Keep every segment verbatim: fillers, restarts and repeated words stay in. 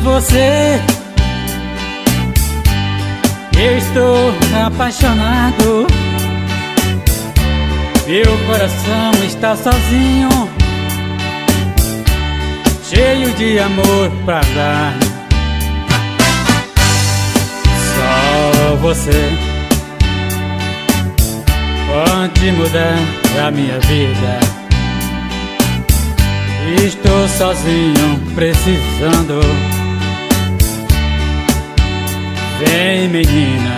você. Eu estou apaixonado. Meu coração está sozinho, cheio de amor pra dar. Só você pode mudar a minha vida. Estou sozinho, precisando. Vem, menina,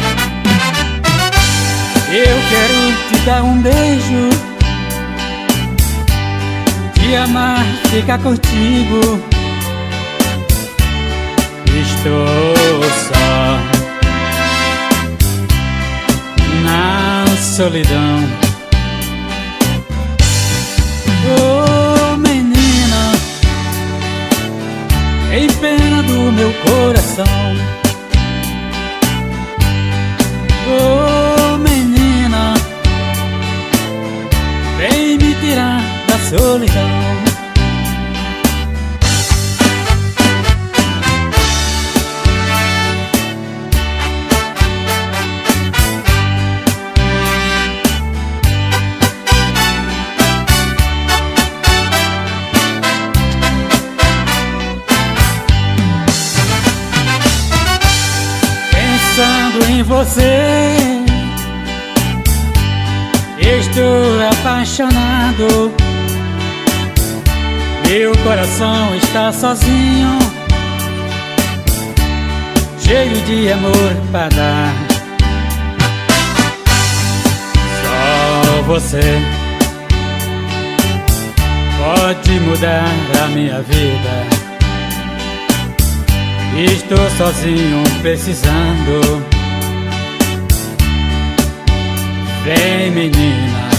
eu quero te dar um beijo, te amar, ficar contigo. Estou só na solidão. Oh, menina, em pena do meu coração. Oh, menina, vem me tirar da solidão. Pensando em você, estou apaixonado. Meu coração está sozinho, cheio de amor pra dar. Só você pode mudar a minha vida. Estou sozinho, precisando. Vem, menina,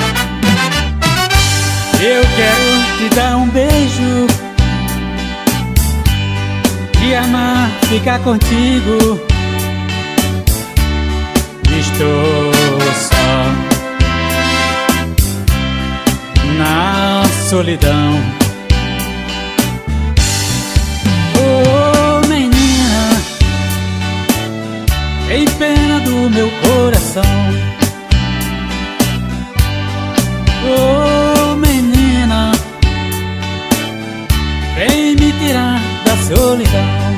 eu quero te dar um beijo, te amar, ficar contigo. Estou só na solidão. Oh, menina, em pena do meu coração. Oh, menina, vem me tirar da solidão.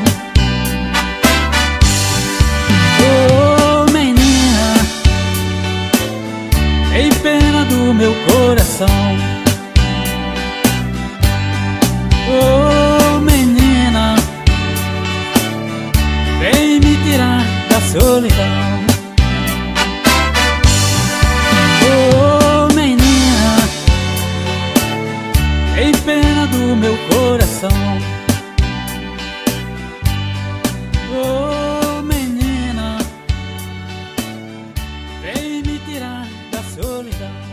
Oh, menina, em pena do meu coração. Oh, menina, vem me tirar da solidão. Em pena do meu coração. Oh, menina, vem me tirar da solidão.